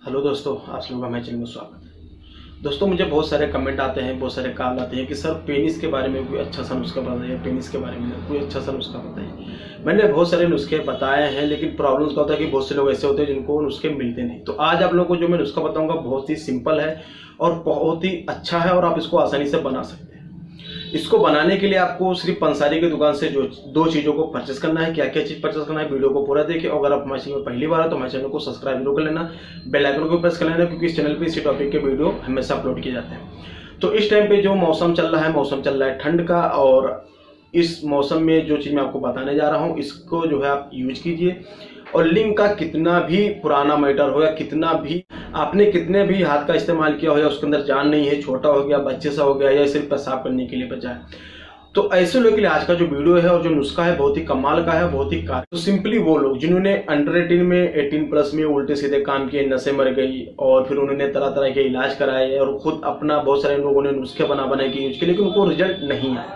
Hello दोस्तों, आप लोगों का हमारे चैनल में स्वागत है। दोस्तों, मुझे बहुत सारे कमेंट आते हैं, बहुत सारे कॉल आते हैं कि सर पेनिस के बारे में कोई अच्छा सा नुस्खा बताइए, पेनिस के बारे में कोई अच्छा सा नुस्खा बताइए। मैंने बहुत सारे नुस्खे बताए हैं, लेकिन प्रॉब्लम क्या होता है कि बहुत से लोग ऐसे होते हैं जिनको नुस्खे मिलते नहीं। तो आज आप लोगों को जो मैं नुस्खा बताऊंगा बहुत ही सिंपल है और बहुत ही अच्छा है और आप इसको आसानी से बना सकते हैं। इसको बनाने के लिए आपको सिर्फ पंसारी की दुकान से जो दो चीज़ों को परचेस करना है। क्या क्या चीज़ परचेस करना है, वीडियो को पूरा देखिए। अगर आप हमारे चैनल में पहली बार है तो हमारे चैनल को सब्सक्राइब जरूर कर लेना, बेल आइकन को प्रेस कर लेना, क्योंकि इस चैनल पे इसी टॉपिक के वीडियो हमेशा अपलोड किए जाते हैं। तो इस टाइम पे जो मौसम चल रहा है ठंड का, और इस मौसम में जो चीज़ मैं आपको बताने जा रहा हूँ इसको जो है आप यूज कीजिए। और लिंग का कितना भी पुराना मैटर हो या कितना भी आपने कितने भी हाथ का इस्तेमाल किया हो या उसके अंदर जान नहीं है, छोटा हो गया, बच्चे सा हो गया या सिर्फ पेशाब करने के लिए बचा है, तो ऐसे लोगों के लिए आज का जो वीडियो है और जो नुस्खा है बहुत ही कमाल का है, बहुत ही कार। तो सिंपली वो लोग जिन्होंने अंडर 18 में 18+ में उल्टे सीधे काम किए, नशे मर गई और फिर उन्होंने तरह तरह के इलाज कराए और खुद अपना बहुत सारे लोगों ने नुस्खे बना के यूज किए, लेकिन उनको रिजल्ट नहीं आया,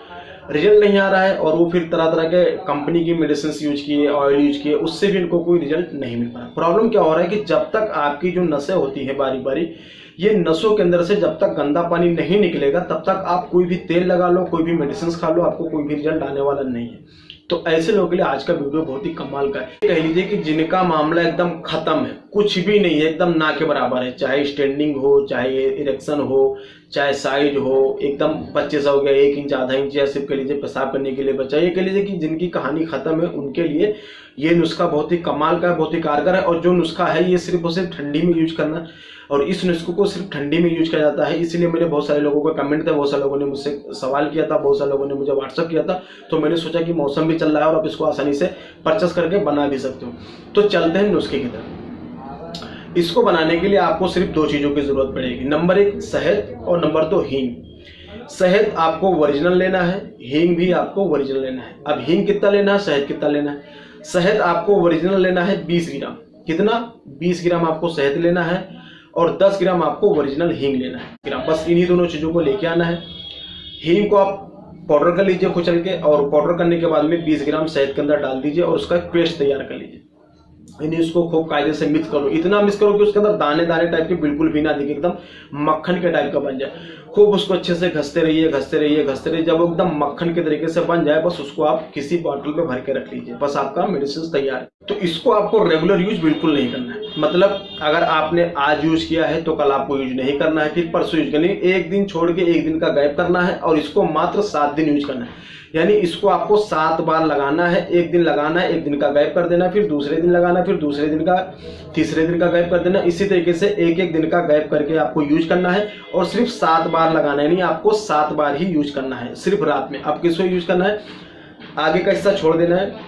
और वो फिर तरह तरह के कंपनी की मेडिसिन यूज किए, ऑयल यूज किए, उससे भी इनको कोई रिजल्ट नहीं मिल पाया। प्रॉब्लम क्या हो रहा है कि जब तक आपकी जो नसें होती है बारी बारी, ये नसों के अंदर से जब तक गंदा पानी नहीं निकलेगा तब तक आप कोई भी तेल लगा लो, कोई भी मेडिसिन खा लो, आपको कोई भी रिजल्ट आने वाला नहीं है। तो ऐसे लोगों के लिए आज का वीडियो बहुत ही कमाल का है। कह लीजिए कि जिनका मामला एकदम खत्म है, कुछ भी नहीं है, एकदम ना के बराबर है, चाहे स्टैंडिंग हो, चाहे इरेक्शन हो, चाहे साइज हो, एकदम बच्चे सा हो गया 1 इंच आधा इंच, या सिर्फ कह लीजिए पेशाब करने के लिए बचा, ये कह लीजिए कि जिनकी कहानी खत्म है उनके लिए ये नुस्खा बहुत ही कमाल का है, बहुत ही कारगर है। और जो नुस्खा है ये सिर्फ और सिर्फ ठंडी में यूज करना, और इस नुस्खे को सिर्फ ठंडी में यूज किया जाता है। इसलिए मैंने बहुत सारे लोगों का कमेंट था, बहुत सारे लोगों ने मुझसे सवाल किया था, बहुत सारे लोगों ने मुझे व्हाट्सअप किया था, तो मैंने सोचा कि मौसम भी चल रहा है और आप इसको आसानी से परचेस करके बना भी सकते हो। तो चलते हैं नुस्खे की तरफ। इसको बनाने के लिए आपको सिर्फ 2 चीजों की जरूरत पड़ेगी। नंबर 1 शहद और नंबर 2 हींग। शहद आपको ओरिजिनल लेना है, हींग भी आपको ओरिजिनल लेना है। अब हींग कितना लेना है, शहद कितना लेना है? शहद आपको ओरिजिनल लेना है 20 ग्राम। कितना? 20 ग्राम आपको शहद लेना है और 10 ग्राम आपको ओरिजिनल हींग लेना है। बस इन्हीं दोनों चीजों को लेके आना है। हींग को आप पाउडर कर लीजिए कुचल के, और पाउडर करने के बाद में 20 ग्राम शहद के अंदर डाल दीजिए और उसका पेस्ट तैयार कर लीजिए। यानी इसको खूब कायदे से मिक्स करो, इतना मिक्स करो कि उसके अंदर दाने दाने टाइप के बिल्कुल भी ना दिखे, एकदम मक्खन के टाइप का बन जाए। खूब उसको अच्छे से घसते रहिए, घसते रहिए, घसते रहिए। जब वो एकदम मक्खन के तरीके से बन जाए, बस उसको आप किसी बॉटल में भर के रख लीजिए, बस आपका मेडिसिन तैयार है। तो इसको आपको रेगुलर यूज बिल्कुल नहीं करना है। मतलब अगर आपने आज यूज किया है तो कल आपको यूज नहीं करना है, फिर परसों यूज करनी है, 1 दिन छोड़ के 1 दिन का गैप करना है, और इसको मात्र 7 दिन यूज करना है। यानी इसको आपको 7 बार लगाना है। 1 दिन लगाना है, 1 दिन का गैप कर देना, फिर दूसरे दिन लगाना, फिर दूसरे दिन का, तीसरे दिन का गैप कर देना। इसी तरीके से 1-1 दिन का गैप करके आपको यूज करना है, और सिर्फ 7 बार लगाना है। नहीं, आपको 7 बार ही यूज करना है, सिर्फ रात में। अब किसको यूज करना है? आगे का हिस्सा छोड़ देना है,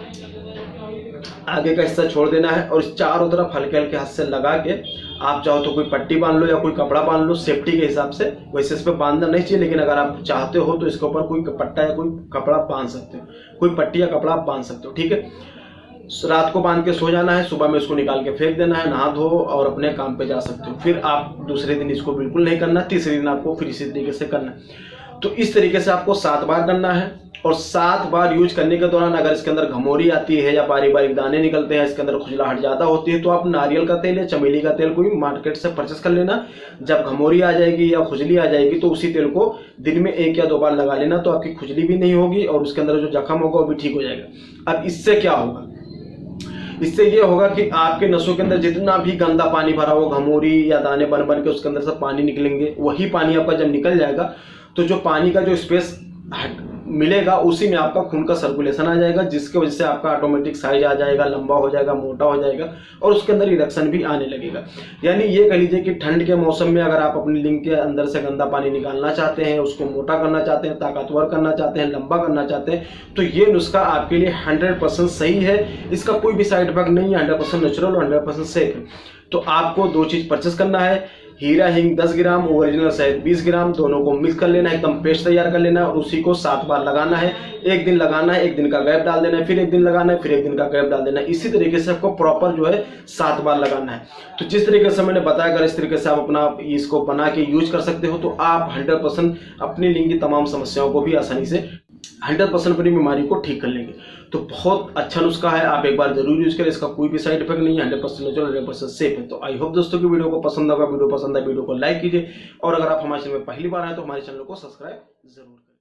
आगे का हिस्सा छोड़ देना है, और चारों तरफ हल्के हल्के हाथ से लगा के, आप चाहो तो कोई पट्टी बांध लो या कोई कपड़ा बांध लो सेफ्टी के हिसाब से। वैसे इस पे बांधना नहीं चाहिए, लेकिन अगर आप चाहते हो तो इसके ऊपर कोई पट्टा या कोई कपड़ा बांध सकते हो, कोई पट्टी या कपड़ा आप बांध सकते हो। ठीक है, रात को बांध के सो जाना है, सुबह में इसको निकाल के फेंक देना है, नहा धो और अपने काम पे जा सकते हो। फिर आप दूसरे दिन इसको बिल्कुल नहीं करना, तीसरे दिन आपको फिर इसी तरीके से करना है। तो इस तरीके से आपको 7 बार करना है, और 7 बार यूज करने के दौरान अगर इसके अंदर घमोरी आती है या बारी बारी दाने निकलते हैं, इसके अंदर खुजलाहट ज्यादा होती है, तो आप नारियल का तेल या चमेली का तेल कोई मार्केट से परचेस कर लेना। जब घमोरी आ जाएगी या खुजली आ जाएगी तो उसी तेल को दिन में 1 या 2 बार लगा लेना, तो आपकी खुजली भी नहीं होगी और उसके अंदर जो जख्म होगा वो भी ठीक हो जाएगा। अब इससे क्या होगा? इससे ये होगा कि आपके नसों के अंदर जितना भी गंदा पानी भरा हो, घमोरी या दाने बन बन के उसके अंदर से पानी निकलेंगे, वही पानी आपका जब निकल जाएगा तो जो पानी का जो स्पेस मिलेगा उसी में आपका खून का सर्कुलेशन आ जाएगा, जिसकी वजह से आपका ऑटोमेटिक साइज आ जाएगा, लंबा हो जाएगा, मोटा हो जाएगा, और उसके अंदर इरेक्शन भी आने लगेगा। यानी ये कह लीजिए कि ठंड के मौसम में अगर आप अपनी लिंग के अंदर से गंदा पानी निकालना चाहते हैं, उसको मोटा करना चाहते हैं, ताकतवर करना चाहते हैं, लंबा करना चाहते हैं, तो ये नुस्खा आपके लिए 100% सही है। इसका कोई भी साइड इफेक्ट नहीं है, 100% नेचुरल और 100% सेफ है। तो आपको 2 चीज परचेस करना है, हीरा हींग 10 ग्राम, ओरिजिनल शहद 20 ग्राम, दोनों को मिक्स कर लेना है, एकदम पेस्ट तैयार कर लेना है, और उसी को 7 बार लगाना है। 1 दिन लगाना है, 1 दिन का गैप डाल देना है, फिर 1 दिन लगाना है, फिर 1 दिन का गैप डाल देना है। इसी तरीके से आपको प्रॉपर जो है 7 बार लगाना है। तो जिस तरीके से मैंने बताया, अगर इस तरीके से आप अपना इसको बना के यूज कर सकते हो तो आप 100% अपनी लिंग की तमाम समस्याओं को भी आसानी से 100% अपनी बीमारी को ठीक कर लेंगे। तो बहुत अच्छा नुस्खा है, आप एक बार जरूर यूज करें। इसका कोई भी साइड इफेक्ट नहीं है, 100% नेचुरल, 100% सेफ है। तो आई होप दोस्तों की वीडियो को पसंद होगा। वीडियो पसंद है वीडियो को लाइक कीजिए, और अगर आप हमारे चैनल में पहली बार आए तो हमारे चैनल को सब्सक्राइब जरूर करें।